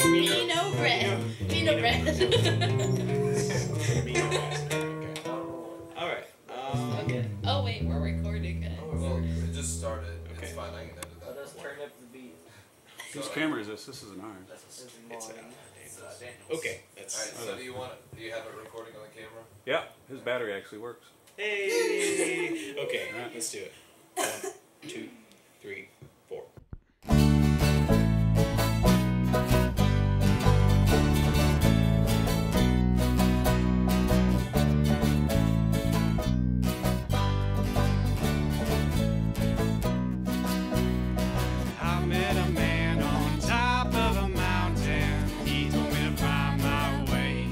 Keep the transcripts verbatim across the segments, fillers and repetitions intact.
Mino bread. Mino bread. Alright. Um, okay. Oh wait, we're recording, guys. Well, it just started. Okay. It's fine. I can edit that. Let us turn up the beat. whose camera is this? This isn't ours. This is It's mine. uh, Daniel's. Okay. That's. Alright, so do you want? Do you have it recording on the camera? Yeah, his battery actually works. Hey! Okay, right, let's do it. One, two, three, four. I met a man on top of a mountain. He told me to find my way.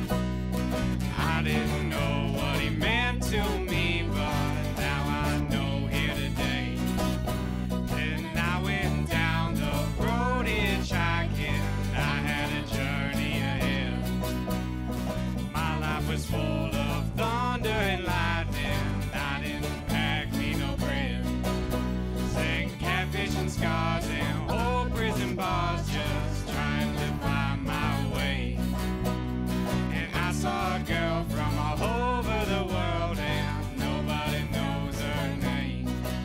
I didn't know what he meant to me, but now I know here today. Then I went down the road hitchhiking. I had a journey ahead. My life was full of thunder and lightning. I didn't pack me no bread. Sang catfish and scars and old prison bars, just trying to find my way. And I saw a girl from all over the world, and nobody knows her name.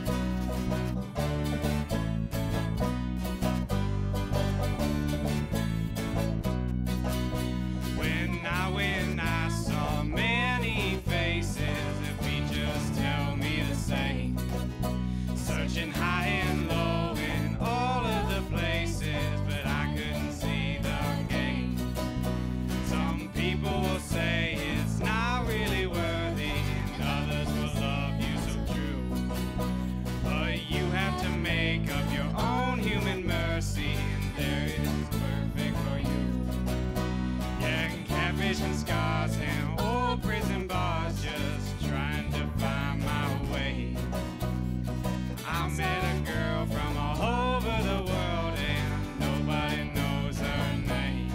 When I went, I saw many faces. If we just tell me the same. Searching high and low in all of the places, but I couldn't see the game. Some people will say it's not really worthy, and others will love you so true. But you have to make up your own human mercy, and there is perfect for you. Yeah, and catfish and scars and old prison bars, just trying to find my way. I met a girl from all over the world, and nobody knows her name.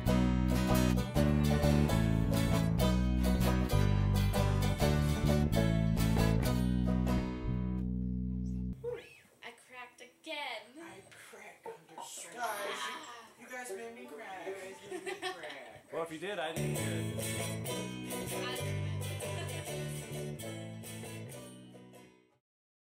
I cracked again. I crack under stress. Guys, you, you guys made me crack. You guys made me crack. Well, if you did, I didn't hear it. I